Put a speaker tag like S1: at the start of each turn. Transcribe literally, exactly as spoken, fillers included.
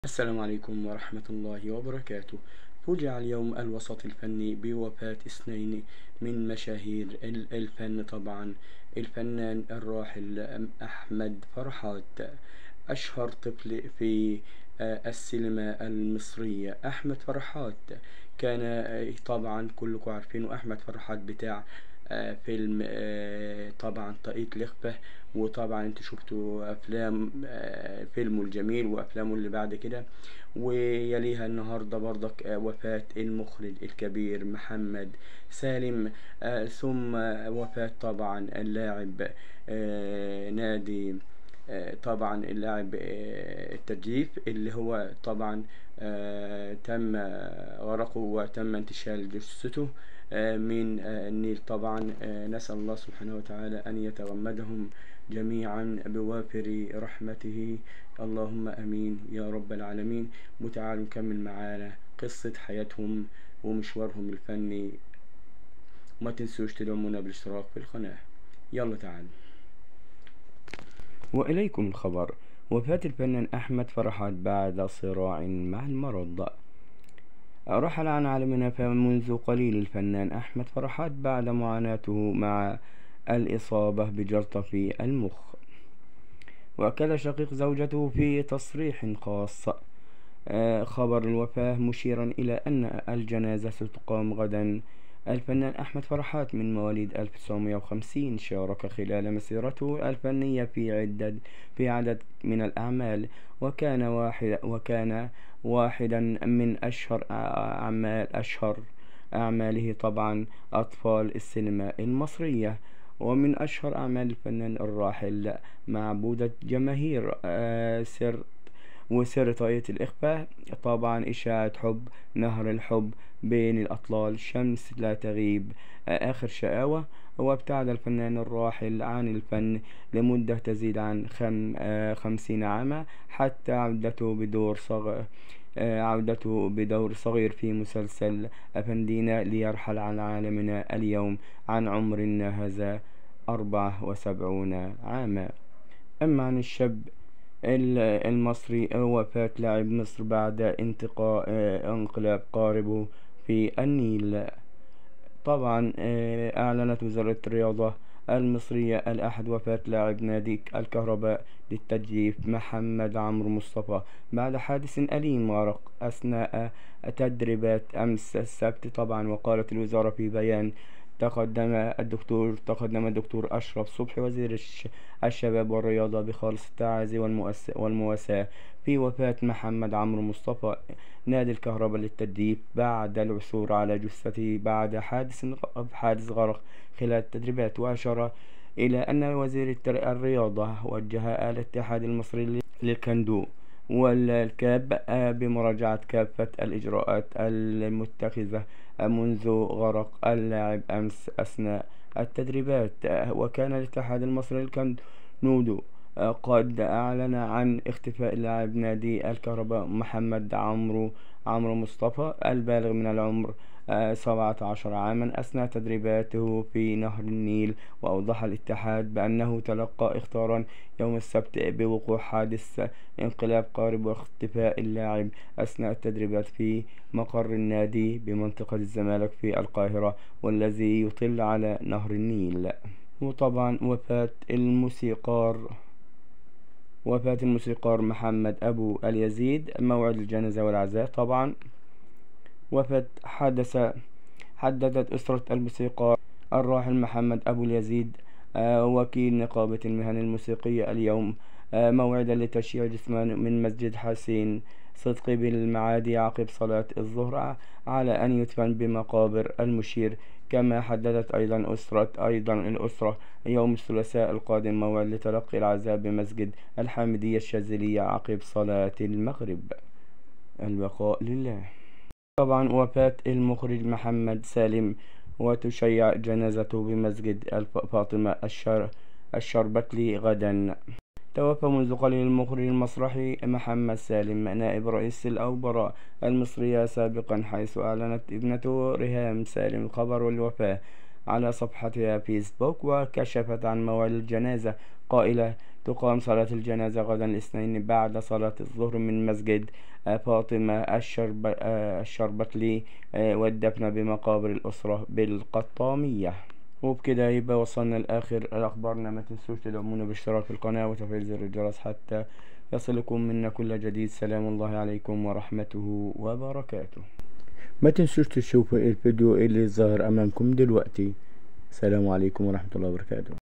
S1: السلام عليكم ورحمة الله وبركاته. فوجئ اليوم الوسط الفني بوفاة اثنين من مشاهير ال- الفن طبعا، الفنان الراحل أحمد فرحات، أشهر طفل في آه، السينما المصرية. أحمد فرحات كان آه، طبعا كلكم عارفينه، أحمد فرحات بتاع آه، فيلم آه، طبعا طاقية الإخفاء، وطبعا انت شفتوا افلام آه، فيلمه الجميل وافلامه اللي بعد كده. ويليها النهارده برضك آه، وفاة المخرج الكبير محمد سالم، آه، ثم وفاة طبعا اللاعب آه، نادي آه، طبعا اللاعب آه، التجديف اللي هو طبعا آه، تم غرقه وتم انتشال جثته آه، من آه، النيل طبعا. آه، نسأل الله سبحانه وتعالى أن يتغمدهم جميعا بوافر رحمته، اللهم امين يا رب العالمين. وتعالوا نكمل معانا قصة حياتهم ومشوارهم الفني. ما تنسوش تدعمونا بالاشتراك في القناة. يلا تعالوا. وإليكم الخبر: وفاة الفنان أحمد فرحات بعد صراع مع المرض. رحل عن عالمنا منذ قليل الفنان أحمد فرحات بعد معاناته مع الإصابة بجلطة في المخ. وأكد شقيق زوجته في تصريح خاص آه، خبر الوفاة، مشيرا إلى أن الجنازة ستقام غدا. الفنان أحمد فرحات من مواليد ألف وتسعمائة وخمسين، شارك خلال مسيرته الفنية في عدة في عدد من الأعمال، وكان واحد وكان واحدا من أشهر أعمال أشهر أعماله طبعا أطفال السينما المصرية. ومن أشهر أعمال الفنان الراحل معبودة جماهير، آه، سر وسر طاقية الإخفاء، طبعا إشاعة حب، نهر الحب بين الأطلال، شمس لا تغيب، آه، آخر شقاوة. وابتعد الفنان الراحل عن الفن لمدة تزيد عن خم آه خمسين عاما، حتى عودته بدور صغ آه عودته بدور صغير في مسلسل أفندينا، ليرحل عن عالمنا اليوم عن عمر ناهز أربعة وسبعون عاما. أما عن الشاب ال- المصري، وفاة لاعب مصر بعد انتقاء آه، انقلاب قاربه في النيل. طبعا آه، أعلنت وزارة الرياضة المصرية الأحد وفاة لاعب نادي الكهرباء للتجديف محمد عمرو مصطفى بعد حادث أليم غرق أثناء تدريبات أمس السبت. طبعا وقالت الوزارة في بيان: تقدم الدكتور تقدم الدكتور أشرف صبحي وزير الش- الشباب والرياضة بخالص التعازي والمؤس- والمواساة في وفاة محمد عمرو مصطفى نادي الكهرباء للتجديف بعد العثور على جثته بعد حادث حادث غرق خلال التدريبات. وأشار إلى أن وزير التر- الرياضة وجه الاتحاد المصري للكندو والكاب بمراجعة كافة الإجراءات المتخذة منذ غرق اللاعب أمس أثناء التدريبات. وكان الاتحاد المصري للكندو قد أعلن عن اختفاء لاعب نادي الكهرباء محمد عمرو عمرو مصطفى البالغ من العمر سبعة عشر عاما أثناء تدريباته في نهر النيل. وأوضح الاتحاد بأنه تلقى اخطارا يوم السبت بوقوع حادث انقلاب قارب واختفاء اللاعب أثناء التدريبات في مقر النادي بمنطقة الزمالك في القاهرة، والذي يطل على نهر النيل. وطبعا وفاة الموسيقار وفاة الموسيقار محمد أبو اليزيد، موعد الجنازة والعزاء. طبعا وفاة حدث حددت أسرة الموسيقار الراحل محمد أبو اليزيد آه، وكيل نقابة المهن الموسيقية اليوم آه، موعدا لتشييع جثمان من مسجد حسين صدقي بالمعادي عقب صلاة الظهر، على أن يدفن بمقابر المشير. كما حددت أيضا أسرة أيضا الأسرة يوم الثلاثاء القادم موعد لتلقي العزاء بمسجد الحامدية الشاذلية عقب صلاة المغرب. البقاء لله. طبعا وفاة المخرج محمد سالم، وتشيع جنازته بمسجد الف- فاطمة الشر الشربتلي غدا. توفى منذ قليل المخرج المسرحي محمد سالم نائب رئيس الأوبرا المصرية سابقا، حيث أعلنت ابنته ريهام سالم خبر الوفاة على صفحتها فيسبوك، وكشفت عن موعد الجنازة قائلة: تقام صلاة الجنازة غدا الاثنين بعد صلاة الظهر من مسجد فاطمة الشرب الشربتلي والدفن بمقابر الأسرة بالقطامية. وبكده يبقى وصلنا لآخر أخبارنا. ما تنسوش تدعمونا باشتراك في القناة وتفعيل زر الجرس حتى يصلكم منا كل جديد. سلام الله عليكم ورحمته وبركاته. ما تنسوش تشوفوا الفيديو اللي ظاهر أمامكم دلوقتي. سلام عليكم ورحمة الله وبركاته.